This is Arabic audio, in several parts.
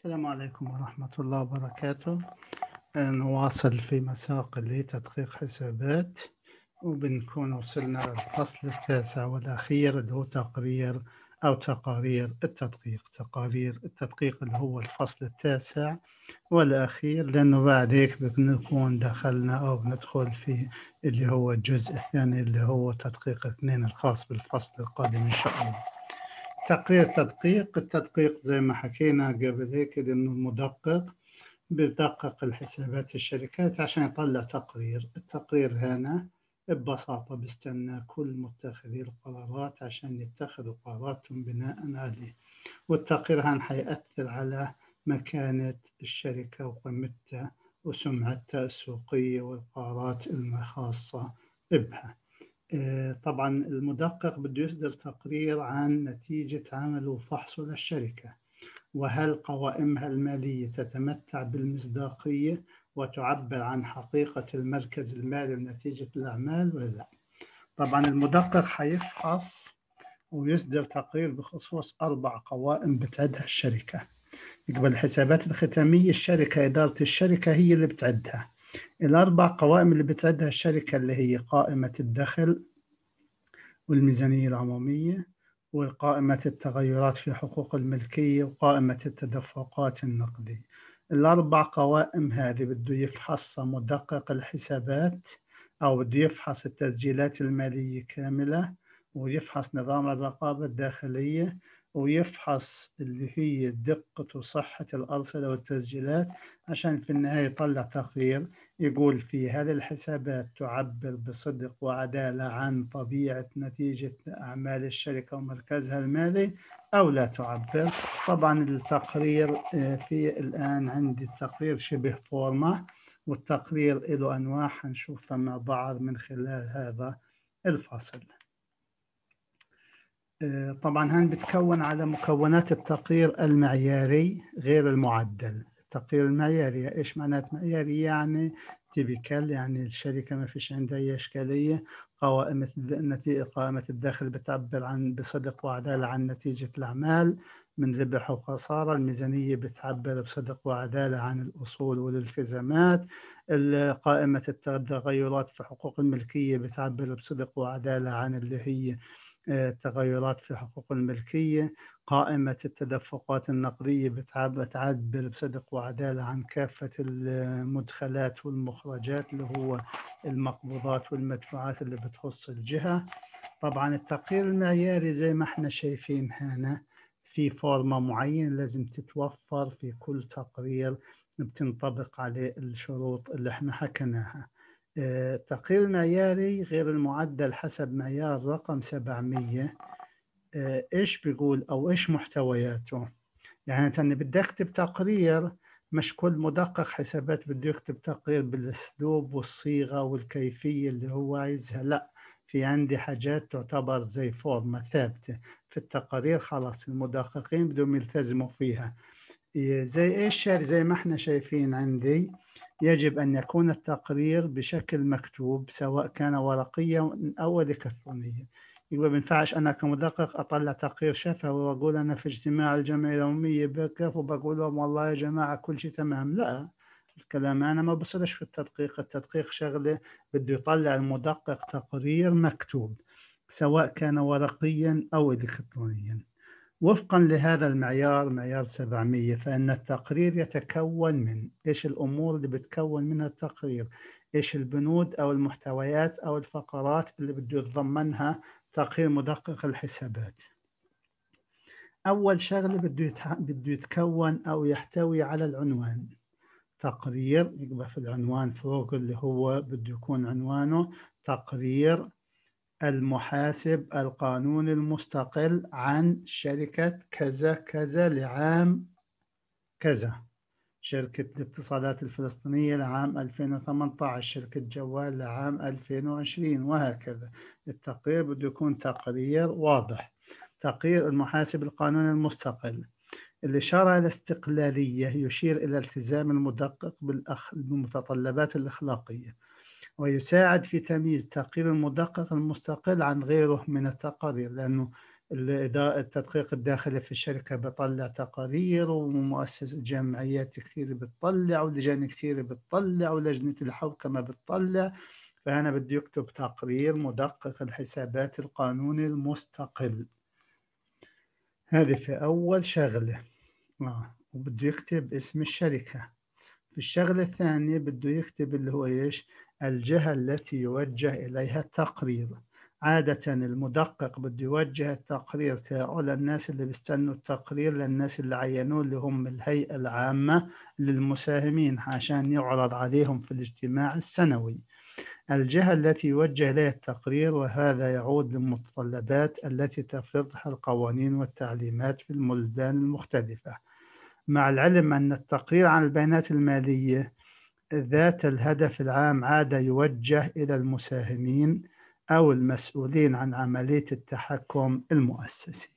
السلام عليكم ورحمة الله وبركاته. نواصل في مساق لتدقيق حسابات، وبنكون وصلنا للفصل التاسع والأخير اللي هو تقرير أو تقارير التدقيق. تقارير التدقيق اللي هو الفصل التاسع والأخير، لأنه بعد هيك بنكون دخلنا أو بندخل في اللي هو الجزء الثاني اللي هو تدقيق 2 الخاص بالفصل القادم إن شاء الله. تقرير التدقيق زي ما حكينا قبل هيك، إنه المدقق بدقق الحسابات الشركات عشان يطلع تقرير. التقرير هنا ببساطة بيستنى كل متخذي القرارات عشان يتخذوا قراراتهم بناء عليه، والتقرير هان حيأثر على مكانة الشركة وقيمتها وسمعتها السوقية والقرارات الخاصة بها. طبعا المدقق بده يصدر تقرير عن نتيجة عمله وفحصه للشركة، وهل قوائمها المالية تتمتع بالمصداقية وتعبر عن حقيقة المركز المالي ونتيجة الأعمال ولا لا. طبعا المدقق حيفحص ويصدر تقرير بخصوص 4 قوائم بتعدها الشركة. يقبل الحسابات الختامية الشركة، إدارة الشركة هي اللي بتعدها. ال4 قوائم اللي بتعدها الشركة اللي هي قائمة الدخل والميزانية العمومية، وقائمة التغيرات في حقوق الملكية، وقائمة التدفقات النقدية. ال4 قوائم هذه بده يفحصها مدقق الحسابات، أو بده يفحص التسجيلات المالية كاملة، ويفحص نظام الرقابة الداخلية، ويفحص اللي هي دقة وصحة الأرصدة والتسجيلات، عشان في النهاية يطلع تقرير يقول فيه هل الحسابات تعبر بصدق وعدالة عن طبيعة نتيجة أعمال الشركة ومركزها المالي أو لا تعبر. طبعا التقرير في الآن عندي التقرير شبه فورمة، والتقرير له أنواع حنشوفها مع بعض من خلال هذا الفصل. طبعا هان بتكون على مكونات التقرير المعياري غير المعدل. التقرير المعياري ايش معنات معياري؟ يعني تيبيكال، يعني الشركة ما فيش عندها اي اشكالية. قائمة الدخل بتعبر عن بصدق وعدالة عن نتيجة الأعمال من ربح وخسارة. الميزانية بتعبر بصدق وعدالة عن الأصول والالتزامات. قائمة التغيرات في حقوق الملكية بتعبر بصدق وعدالة عن اللي هي تغيرات في حقوق الملكية. قائمة التدفقات النقدية بتعبر بصدق وعدالة عن كافة المدخلات والمخرجات اللي هو المقبوضات والمدفوعات اللي بتخص الجهة. طبعا التقرير المعياري زي ما احنا شايفين هنا في فورمة معينة لازم تتوفر في كل تقرير بتنطبق عليه الشروط اللي احنا حكيناها. التقرير المعياري غير المعدل حسب معيار رقم 700 إيش بيقول أو إيش محتوياته؟ يعني أنت بدك تكتب تقرير، مش كل مدقق حسابات بده يكتب تقرير بالأسلوب والصيغة والكيفية اللي هو عايزها. لا، في عندي حاجات تعتبر زي فورمة ثابتة في التقارير، خلاص المدققين بدهم يلتزموا فيها. زي إيش؟ زي ما احنا شايفين عندي، يجب أن يكون التقرير بشكل مكتوب سواء كان ورقيا أو إلكترونيا. يبقى ما ينفعش أنا كمدقق أطلع تقرير شفوي وأقول أنا في اجتماع الجمعية العمومية بكف وبقول لهم والله يا جماعة كل شيء تمام. لا، الكلام أنا ما بصيرش في التدقيق. التدقيق شغلة بده يطلع المدقق تقرير مكتوب سواء كان ورقيا أو إلكترونيا. وفقا لهذا المعيار، معيار 700، فإن التقرير يتكون من إيش الأمور اللي بتكون منها التقرير؟ إيش البنود أو المحتويات أو الفقرات اللي بده يتضمنها تقرير مدقق الحسابات؟ أول شغلة بده يتكون أو يحتوي على العنوان. تقرير يبقى في العنوان فوق اللي هو بده يكون عنوانه تقرير المحاسب القانوني المستقل عن شركة كذا كذا لعام كذا، شركة الاتصالات الفلسطينية لعام 2018، شركة جوال لعام 2020، وهكذا. التقرير بده يكون تقرير واضح. تقرير المحاسب القانوني المستقل. الإشارة على الاستقلالية يشير إلى التزام المدقق بالمتطلبات الأخلاقية، ويساعد في تمييز تقرير المدقق المستقل عن غيره من التقارير، لأنه التدقيق الداخلي في الشركة بطلع تقارير، ومؤسسة جمعيات كثير بتطلع، ولجان كثير بتطلع، ولجنة الحوكمة بتطلع. فأنا بدي يكتب تقرير مدقق الحسابات القانوني المستقل. هذه في أول شغلة. وبده يكتب اسم الشركة. في الشغلة الثانية بده يكتب اللي هو إيش؟ الجهة التي يوجه إليها التقرير. عادة المدقق بده يوجه التقرير تاعه للناس اللي بيستنوا التقرير، للناس اللي عينوه اللي هم الهيئة العامة للمساهمين عشان يعرض عليهم في الاجتماع السنوي. الجهة التي يوجه إليها التقرير، وهذا يعود للمتطلبات التي تفرضها القوانين والتعليمات في البلدان المختلفة، مع العلم أن التقرير عن البيانات المالية ذات الهدف العام عادة يوجه إلى المساهمين أو المسؤولين عن عملية التحكم المؤسسي.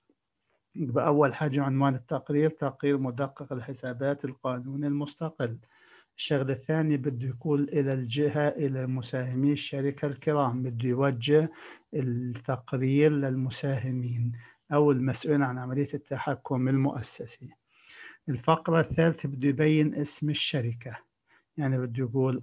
يبقى أول حاجة عنوان التقرير: تقرير مدقق الحسابات القانوني المستقل. الشغلة الثانية بده يكون إلى الجهة، إلى مساهمي الشركة الكرام، بده يوجه التقرير للمساهمين أو المسؤولين عن عملية التحكم المؤسسي. الفقرة الثالثة بده يبين اسم الشركة، يعني بده يقول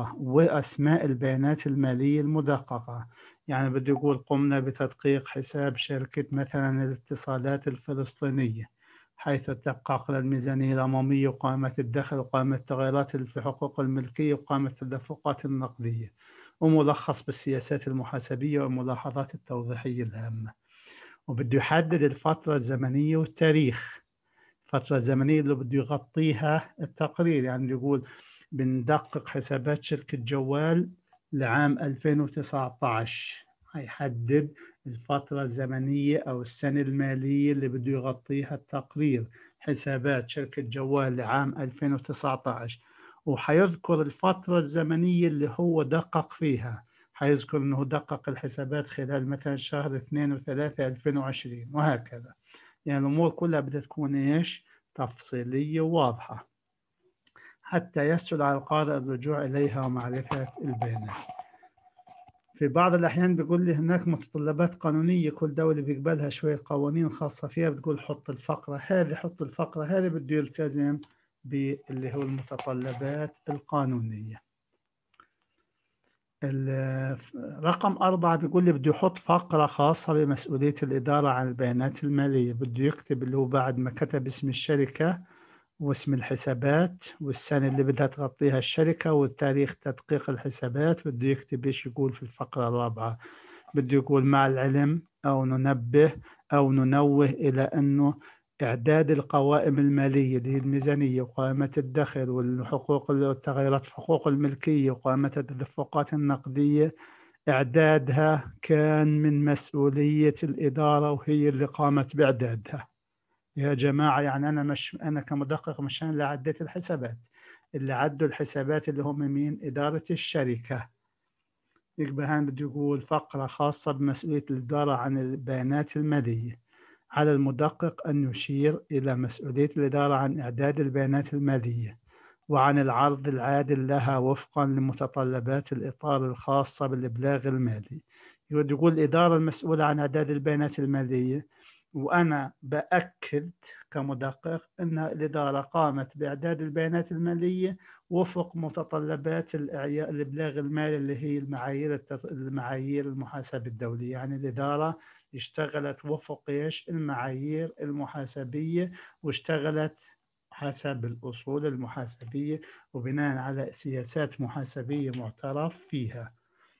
وأسماء البيانات المالية المدققة. يعني بده يقول قمنا بتدقيق حساب شركة مثلا الاتصالات الفلسطينية، حيث دققنا الميزانية العمومية وقائمة الدخل وقائمة التغيرات في حقوق الملكية وقائمة التدفقات النقدية، وملخص بالسياسات المحاسبية والملاحظات التوضيحية الهامة. وبده يحدد الفترة الزمنية والتاريخ، الفترة الزمنية اللي بده يغطيها التقرير. يعني يقول بندقق حسابات شركة جوال لعام 2019، هيحدد الفترة الزمنية أو السنة المالية اللي بده يغطيها التقرير، حسابات شركة جوال لعام 2019، وحيذكر الفترة الزمنية اللي هو دقق فيها. حيذكر أنه دقق الحسابات خلال مثلا شهر 2 و3 2020 وهكذا. يعني الأمور كلها بدها تكون إيش؟ تفصيلية وواضحة حتى يسهل على القارئ الرجوع إليها ومعرفة البيانات. في بعض الأحيان بيقول لي هناك متطلبات قانونية كل دولة بيقبلها شوية قوانين خاصة فيها، بتقول حط الفقرة هذه، حط الفقرة هذه، بده يلتزم باللي هو المتطلبات القانونية. رقم 4 بيقول لي بده يحط فقرة خاصة بمسؤولية الإدارة عن البيانات المالية. بده يكتب اللي هو بعد ما كتب اسم الشركة واسم الحسابات والسنة اللي بدها تغطيها الشركة والتاريخ تدقيق الحسابات، بده يكتب ايش يقول في الفقرة الرابعة. بده يقول مع العلم أو ننبه أو ننوه إلى أنه إعداد القوائم المالية اللي هي الميزانية وقائمة الدخل والحقوق والتغيرات في حقوق الملكية وقائمة التدفقات النقدية، إعدادها كان من مسؤولية الإدارة وهي اللي قامت بإعدادها. يا جماعة يعني أنا كمدقق مش أنا اللي عديت الحسابات، اللي عدوا الحسابات اللي هم مين؟ إدارة الشركة. يبقى هان بده يقول فقرة خاصة بمسؤولية الإدارة عن البيانات المالية. على المدقق أن يشير إلى مسؤولية الإدارة عن إعداد البيانات المالية وعن العرض العادل لها وفقا لمتطلبات الإطار الخاصة بالإبلاغ المالي. يقول الإدارة المسؤولة عن إعداد البيانات المالية، وأنا بأكد كمدقق أن الإدارة قامت بإعداد البيانات المالية وفق متطلبات الإبلاغ المالي اللي هي المعايير المحاسبة الدولية. يعني الإدارة اشتغلت وفق إيش؟ المعايير المحاسبية، واشتغلت حسب الأصول المحاسبية وبناء على سياسات محاسبية معترف فيها.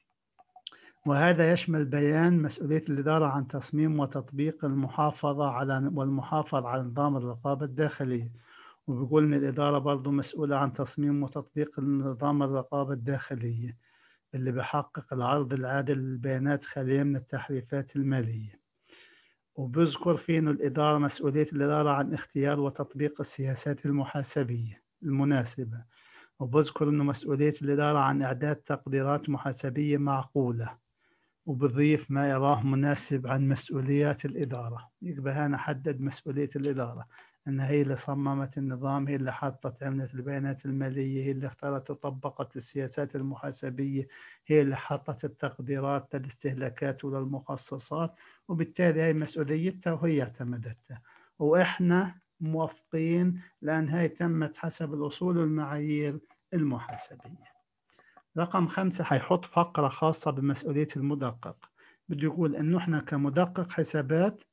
وهذا يشمل بيان مسؤولية الإدارة عن تصميم وتطبيق المحافظة على نظام الرقابة الداخلية. وبيقول إن الإدارة برضو مسؤولة عن تصميم وتطبيق نظام الرقابة الداخلية اللي بحقق العرض العادل للبيانات خالية من التحريفات المالية. وبذكر فيه إنه الإدارة مسؤولية الإدارة عن اختيار وتطبيق السياسات المحاسبية المناسبة. وبذكر إنه مسؤولية الإدارة عن إعداد تقديرات محاسبية معقولة. وبضيف ما يراه مناسب عن مسؤوليات الإدارة. يبقى هنا حدد مسؤولية الإدارة. أن هي اللي صممت النظام، هي اللي حطت عملة البيانات المالية، هي اللي اختارت وطبقت السياسات المحاسبية، هي اللي حطت التقديرات للاستهلاكات وللمخصصات، وبالتالي هي مسؤوليتها وهي اعتمدتها، وإحنا موافقين لأن هي تمت حسب الأصول والمعايير المحاسبية. رقم 5 هيحط فقرة خاصة بمسؤولية المدقق، بده يقول إنه إحنا كمدقق حسابات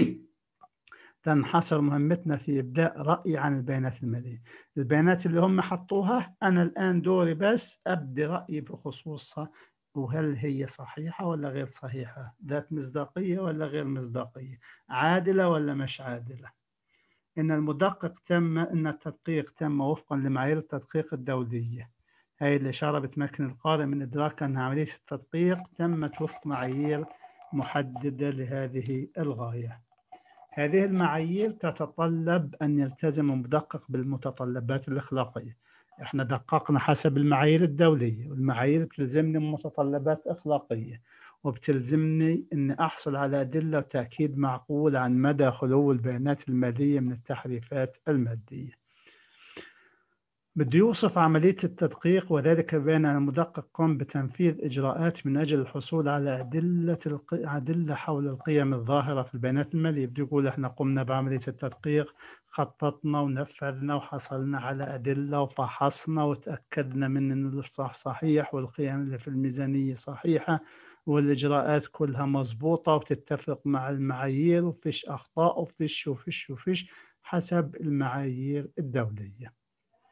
تنحصر مهمتنا في إبداء رأي عن البيانات المالية. البيانات اللي هم حطوها أنا الآن دوري بس أبدي رأيي بخصوصها، وهل هي صحيحة ولا غير صحيحة، ذات مصداقية ولا غير مصداقية، عادلة ولا مش عادلة. إن التدقيق تم وفقا لمعايير التدقيق الدولية، هاي الإشارة بتمكن القارئ من إدراك أن عملية التدقيق تمت وفق معايير محددة لهذه الغاية. هذه المعايير تتطلب أن يلتزم المدقق بالمتطلبات الأخلاقية. إحنا دققنا حسب المعايير الدولية، والمعايير بتلزمني متطلبات أخلاقية، وبتلزمني أن أحصل على أدلة وتأكيد معقول عن مدى خلو البيانات المالية من التحريفات المادية. بده يوصف عملية التدقيق، وذلك بأن المدقق قام بتنفيذ إجراءات من أجل الحصول على أدلة حول القيم الظاهرة في البيانات المالية. بده يقول إحنا قمنا بعملية التدقيق، خططنا ونفذنا وحصلنا على أدلة وفحصنا وتأكدنا من إن الإفصاح صحيح والقيم اللي في الميزانية صحيحة والإجراءات كلها مظبوطة وبتتفق مع المعايير وفيش أخطاء وفيش حسب المعايير الدولية.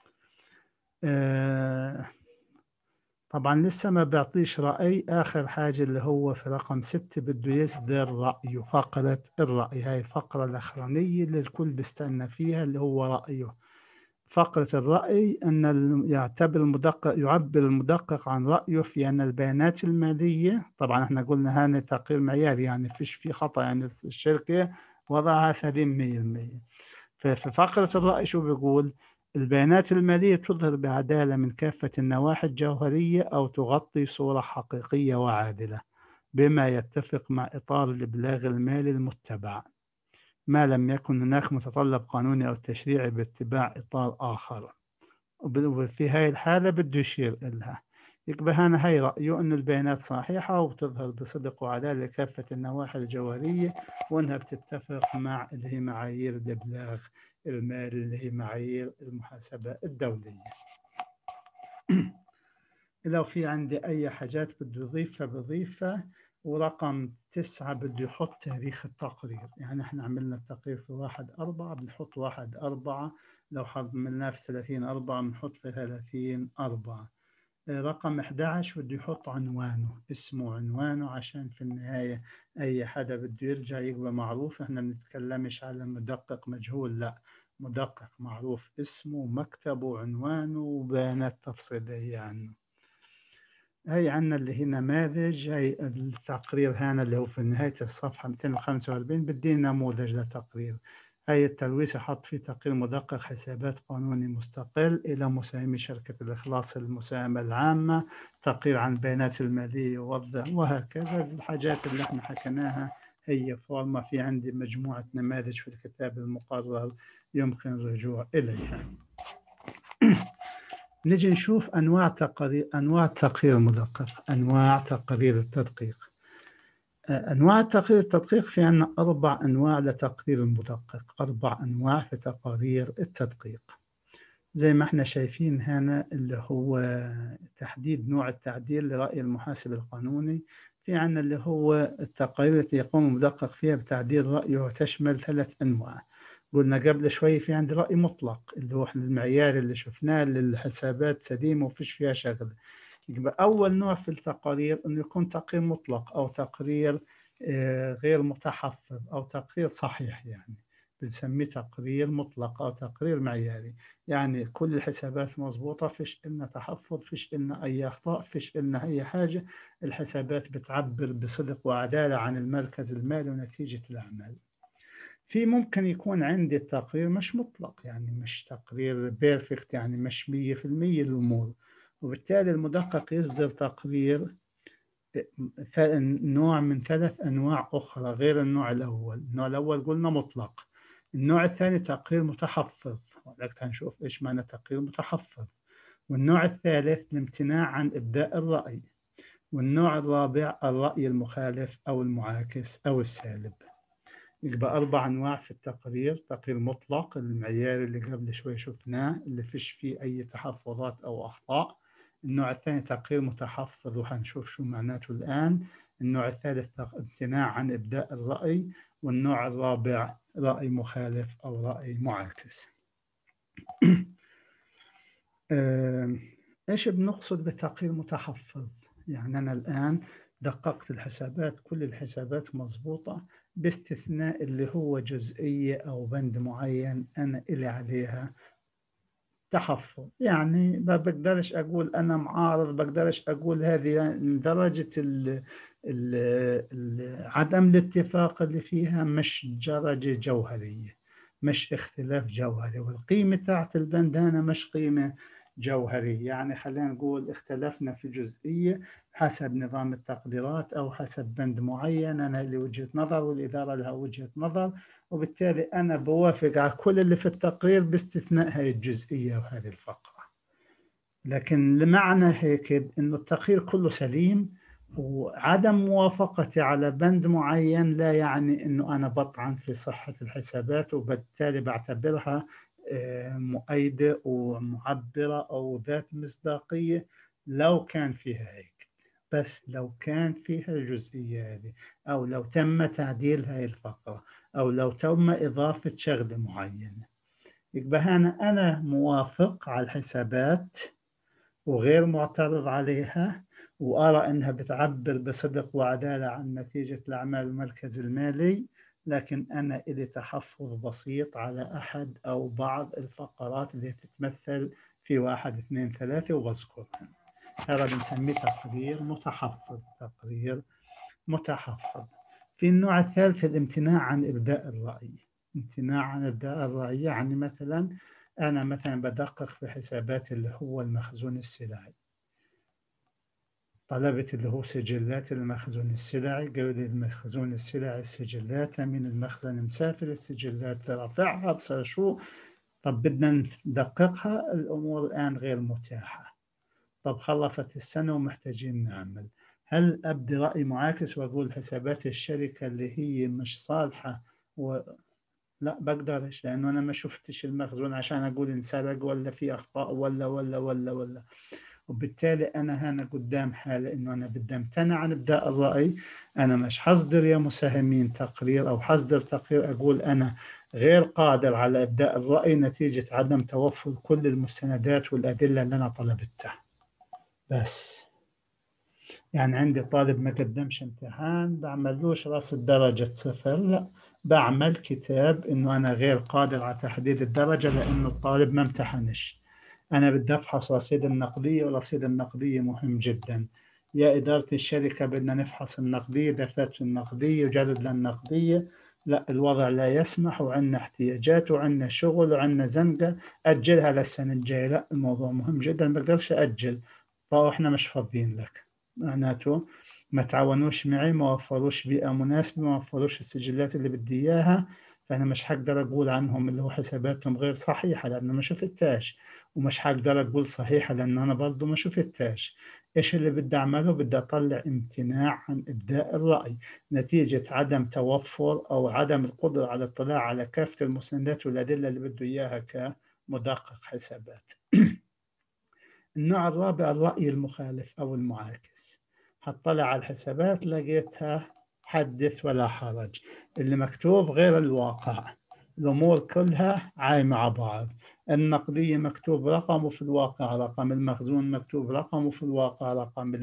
طبعا لسه ما بيعطيش رأي. آخر حاجة اللي هو في رقم 6 بده يصدر رأيه، فقرة الرأي، هاي الفقرة الأخرانية اللي الكل بيستنى فيها اللي هو رأيه. فقرة الرأي أن يعبر المدقق عن رأيه في أن البيانات المالية، طبعا احنا قلنا هذا تقرير معياري يعني فيش في خطأ، يعني الشركة وضعها سليم 100%. ففي فقرة الرأي شو بيقول؟ البيانات المالية تظهر بعدالة من كافة النواحي الجوهرية أو تغطي صورة حقيقية وعادلة بما يتفق مع إطار الإبلاغ المالي المتبع، ما لم يكن هناك متطلب قانوني أو تشريعي باتباع إطار آخر. وفي هاي الحالة بده يشير إلها، يبقى هنا هاي رأيه أن البيانات صحيحة وتظهر بصدق وعدالة لكافة النواحي الجوهرية، وأنها بتتفق مع اللي هي معايير الإبلاغ المالي اللي هي معايير المحاسبة الدولية. لو في عندي أي حاجات بده يضيفها بضيفها. ورقم 9 بده يحط تاريخ التقرير، يعني احنا عملنا التقرير في 1/4 بنحط 1/4، لو عملناه في 30/4 بنحط في 30/4. رقم 11 بده يحط عنوانه، اسمه عنوانه، عشان في النهاية أي حدا بده يرجع يبقى معروف. احنا بنتكلمش على مدقق مجهول، لا، مدقق معروف اسمه مكتبه عنوانه وبيانات تفصيلية عنه. هي عنا اللي هي نماذج، هي التقرير هنا اللي هو في نهاية الصفحة 245 بدي نموذج لتقرير. هي التلويث حط فيه تقرير مدقق حسابات قانوني مستقل إلى مساهمي شركة الإخلاص المساهمة العامة، تقرير عن البيانات المالية يوضح، وهكذا الحاجات اللي احنا حكيناها. هي فورمة، في عندي مجموعة نماذج في الكتاب المقرر يمكن الرجوع إليها. نجي نشوف أنواع التقرير المدقق، أنواع تقارير التدقيق. أنواع تقرير التدقيق، في عندنا 4 أنواع لتقرير المدقق، 4 أنواع في تقارير التدقيق. زي ما احنا شايفين هنا اللي هو تحديد نوع التعديل لرأي المحاسب القانوني. في عندنا اللي هو التقارير التي يقوم المدقق فيها بتعديل رأيه، وتشمل 3 أنواع. قلنا قبل شوي في عندي رأي مطلق اللي هو المعيار اللي شفناه للحسابات سليمة وفيش فيها شغل. يبقى أول نوع في التقارير إنه يكون تقرير مطلق أو تقرير غير متحفظ أو تقرير صحيح، يعني بنسميه تقرير مطلق أو تقرير معياري، يعني كل الحسابات مضبوطة، فيش إلنا تحفظ، فيش إلنا أي أخطاء، فيش إلنا أي حاجة. الحسابات بتعبر بصدق وعدالة عن المركز المالي ونتيجة الأعمال. في ممكن يكون عندي التقرير مش مطلق، يعني مش تقرير بيرفكت، يعني مش 100% الأمور، وبالتالي المدقق يصدر تقرير نوع من 3 أنواع أخرى غير النوع الأول. النوع الأول قلنا مطلق، النوع الثاني تقرير متحفظ، ولكن هنشوف إيش معنى تقرير متحفظ. والنوع الثالث الامتناع عن إبداء الرأي. والنوع الرابع الرأي المخالف أو المعاكس أو السالب. يبقى 4 أنواع في التقرير: تقرير مطلق المعياري اللي قبل شوي شفناه اللي فيش فيه أي تحفظات أو أخطاء. النوع الثاني تقرير متحفظ وهنشوف شو معناته الآن. النوع الثالث امتناع عن إبداء الرأي. والنوع الرابع رأي مخالف أو رأي معاكس. إيش بنقصد بتقرير متحفظ؟ يعني أنا الآن دققت الحسابات، كل الحسابات مضبوطة باستثناء اللي هو جزئية أو بند معين أنا إلي عليها تحفظ. يعني ما بقدرش أقول أنا معارض، بقدرش أقول هذه درجة عدم الاتفاق اللي فيها مش درجة جوهرية، مش اختلاف جوهري، والقيمة تاعت البند هنا مش قيمة جوهرية. يعني خلينا نقول اختلفنا في جزئية حسب نظام التقديرات أو حسب بند معين، أنا لي وجهة نظر والإدارة لها وجهة نظر، وبالتالي أنا بوافق على كل اللي في التقرير باستثناء هاي الجزئية وهذه الفقرة. لكن لمعنى هيك إنه التقرير كله سليم، وعدم موافقتي على بند معين لا يعني إنه أنا بطعن في صحة الحسابات، وبالتالي بعتبرها مؤيدة ومعبرة أو ذات مصداقية لو كان فيها هيك. بس لو كان فيها الجزئية هذه، أو لو تم تعديل هاي الفقرة، أو لو تم إضافة شغلة معينة، يبقى أنا موافق على الحسابات وغير معترض عليها، وأرى أنها بتعبر بصدق وعدالة عن نتيجة الأعمال المركز المالي، لكن أنا إلي تحفظ بسيط على أحد أو بعض الفقرات اللي تتمثل في 1 2 3 وبذكرهم. هذا بنسميه تقرير متحفظ. تقرير متحفظ. في النوع الثالث الامتناع عن إبداء الرأي. امتناع عن إبداء الرأي يعني مثلا أنا بدقق في حسابات اللي هو المخزون السلعي، طلبت اللي هو سجلات المخزون السلعي، قالوا لي المخزون السلعي السجلات من المخزن مسافر، السجلات رافعها بصير شو. طب بدنا ندققها، الأمور الآن غير متاحة. طب خلصت السنة ومحتاجين نعمل، هل أبدي رأي معاكس وأقول حسابات الشركة اللي هي مش صالحة لا بقدرش، لأنه أنا ما شفتش المخزون عشان أقول انسرق ولا في أخطاء ولا. وبالتالي أنا هنا قدام حالة إنه أنا بدي أمتنع عن إبداء الرأي. أنا مش حصدر يا مساهمين تقرير أو حصدر تقرير أقول أنا غير قادر على إبداء الرأي نتيجة عدم توفر كل المستندات والأدلة اللي أنا طلبتها. بس يعني عندي طالب ما قدمش امتحان، بعملوش رصد درجة 0، لا، بعمل كتاب إنه أنا غير قادر على تحديد الدرجة لأنه الطالب ما امتحنش. أنا بدي أفحص رصيد النقدية، ورصيد النقدية مهم جدا. يا إدارة الشركة بدنا نفحص النقدية، دفاتر النقدية وجدول النقدية، لا الوضع لا يسمح، وعندنا احتياجات وعندنا شغل وعندنا زنقة، أجلها للسنة الجاية. لا، الموضوع مهم جدا، ما بقدرش أجل. فإحنا مش فاضيين لك. معناته ما تعاونوش معي، ما وفروش بيئة مناسبة، ما وفروش السجلات اللي بدي إياها، فأنا مش حقدر أقول عنهم اللي هو حساباتهم غير صحيحة لأنه ما شفتهاش، ومش حقدر أقول صحيحة لأن أنا برضو ما شفتهاش. إيش اللي بدي أعمله؟ بدي أطلع امتناع عن إبداء الرأي نتيجة عدم توفر أو عدم القدرة على الاطلاع على كافة المستندات والأدلة اللي بده إياها كمدقق حسابات. النوع الرابع الرأي المخالف أو المعاكس. هطلع على الحسابات لقيتها حدث ولا حرج، اللي مكتوب غير الواقع، الأمور كلها عايمة مع بعض. النقدية مكتوب رقم وفي الواقع رقم، المخزون مكتوب رقم وفي الواقع رقم،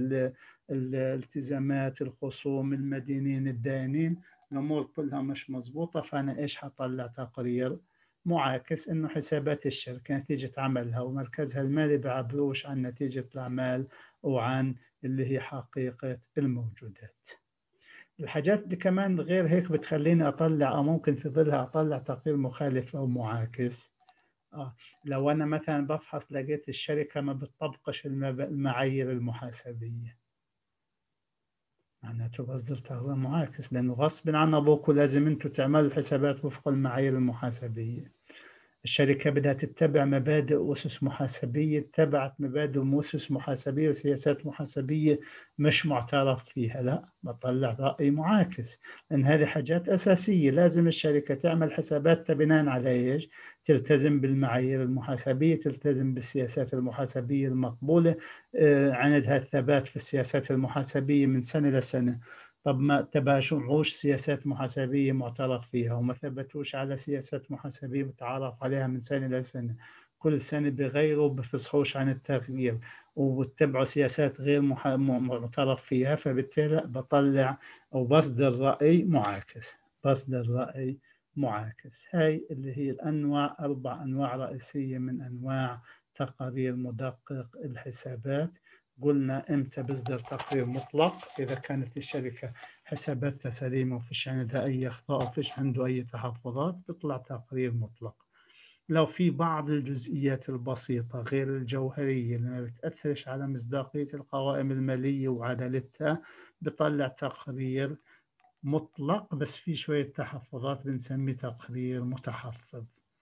الالتزامات، الخصوم، المدينين، الدائنين، الأمور كلها مش مظبوطة. فأنا إيش هطلع؟ تقرير معاكس إنه حسابات الشركة نتيجة عملها ومركزها المالي بعبروش عن نتيجة الأعمال وعن اللي هي حقيقة الموجودات. الحاجات دي كمان غير هيك بتخليني أطلع أو ممكن في ظلها أطلع تقرير مخالف أو معاكس. لو أنا مثلا بفحص لقيت الشركة ما بتطبقش المعايير المحاسبية، معناته مصدر تغذية معاكس، لأنه غصب عن أبوكم لازم أنتم تعملوا الحسابات وفق المعايير المحاسبية. الشركة بدها تتبع مبادئ وأسس محاسبية، اتبعت مبادئ وأسس محاسبية وسياسات محاسبية مش معترف فيها، لا بطلع رأي معاكس، لأن هذه حاجات أساسية. لازم الشركة تعمل حساباتها بناء على إيش؟ تلتزم بالمعايير المحاسبية، تلتزم بالسياسات المحاسبية المقبولة، عندها الثبات في السياسات المحاسبية من سنة لسنة. طب ما تباشوش سياسات محاسبية معترف فيها وما ثبتوش على سياسات محاسبية متعارف عليها من سنة لسنة، كل سنة بغيروا وبفصحوش عن التغيير وبتبعوا سياسات غير معترف فيها، فبالتالي بطلع أو بصدر رأي معاكس. بصدر رأي معاكس. هاي اللي هي الأنواع، 4 أنواع رئيسية من أنواع تقارير مدقق الحسابات. قلنا إمتى بصدر تقرير مطلق؟ إذا كانت الشركة حساباتها سليمة وفيش عندها أي أخطاء وفيش عنده أي تحفظات بيطلع تقرير مطلق. لو في بعض الجزئيات البسيطة غير الجوهرية اللي ما بتأثرش على مصداقية القوائم المالية وعدالتها بيطلع تقرير مطلق، بس في شوية تحفظات بنسميه تقرير متحفظ.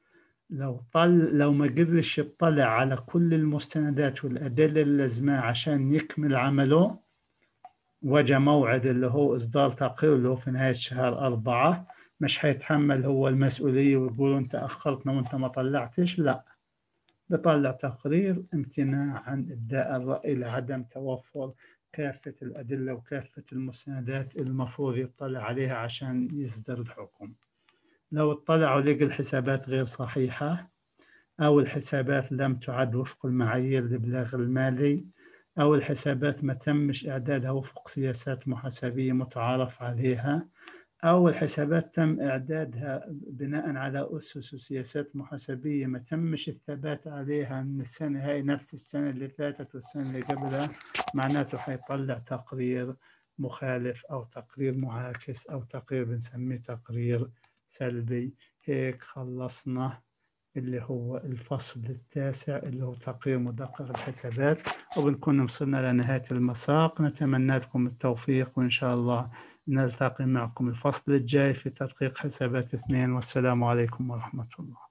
لو ما قدرش يطلع على كل المستندات والأدلة اللازمة عشان يكمل عمله، وجا موعد اللي هو إصدار تقرير اللي هو في نهاية شهر 4، مش هيتحمل هو المسؤولية ويقول أنت أخرتنا وأنت ما طلعتش، لا، بطلع تقرير امتناع عن إبداء الرأي لعدم توفر كافة الأدلة وكافة المستندات المفروض يطلع عليها عشان يصدر الحكم. لو اطلع ولقى الحسابات غير صحيحة أو الحسابات لم تعد وفق المعايير الإبلاغ المالي أو الحسابات ما تمش إعدادها وفق سياسات محاسبية متعارف عليها أو الحسابات تم إعدادها بناء على أسس وسياسات محاسبية ما تمش الثبات عليها من السنة هاي نفس السنة اللي فاتت والسنة اللي قبلها، معناته حيطلع تقرير مخالف أو تقرير معاكس أو تقرير بنسميه تقرير سلبي. هيك خلصنا اللي هو الفصل التاسع اللي هو تقرير مدقق الحسابات، وبنكون وصلنا لنهاية المساق. نتمنى لكم التوفيق وإن شاء الله نلتقي معكم الفصل الجاي في تدقيق حسابات 2، والسلام عليكم ورحمة الله.